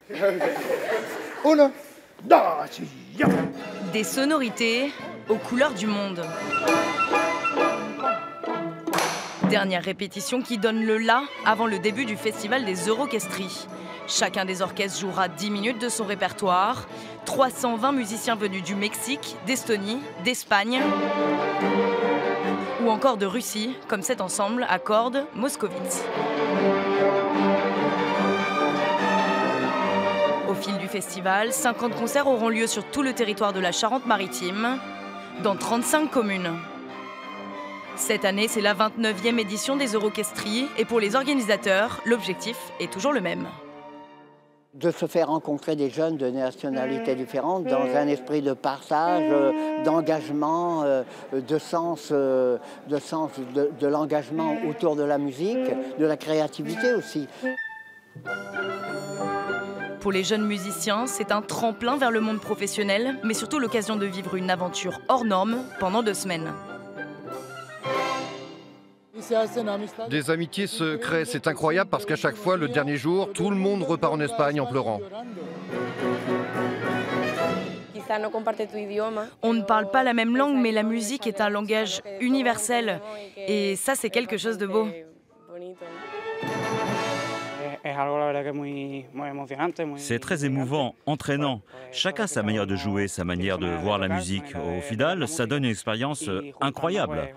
Uno, dos, ya. Des sonorités aux couleurs du monde. Dernière répétition qui donne le la avant le début du festival des Eurokestries. Chacun des orchestres jouera 10 minutes de son répertoire. 320 musiciens venus du Mexique, d'Estonie, d'Espagne ou encore de Russie, comme cet ensemble à cordes Moscovitz. Au fil du festival, 50 concerts auront lieu sur tout le territoire de la Charente-Maritime, dans 35 communes. Cette année, c'est la 29e édition des Eurokestries et pour les organisateurs, l'objectif est toujours le même. De se faire rencontrer des jeunes de nationalités différentes dans un esprit de partage, d'engagement, de sens de l'engagement autour de la musique, de la créativité aussi. Pour les jeunes musiciens, c'est un tremplin vers le monde professionnel, mais surtout l'occasion de vivre une aventure hors norme pendant 2 semaines. Des amitiés se créent, c'est incroyable parce qu'à chaque fois, le dernier jour, tout le monde repart en Espagne en pleurant. On ne parle pas la même langue, mais la musique est un langage universel. Et ça, c'est quelque chose de beau. C'est très émouvant, entraînant. Chacun sa manière de jouer, sa manière de voir la musique. Au final, ça donne une expérience incroyable.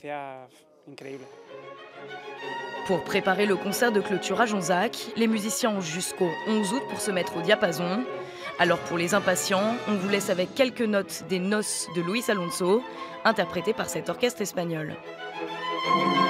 Pour préparer le concert de clôture à Jonzac, les musiciens ont jusqu'au 11 août pour se mettre au diapason. Alors pour les impatients, on vous laisse avec quelques notes des Noces de Luis Alonso, interprétées par cet orchestre espagnol.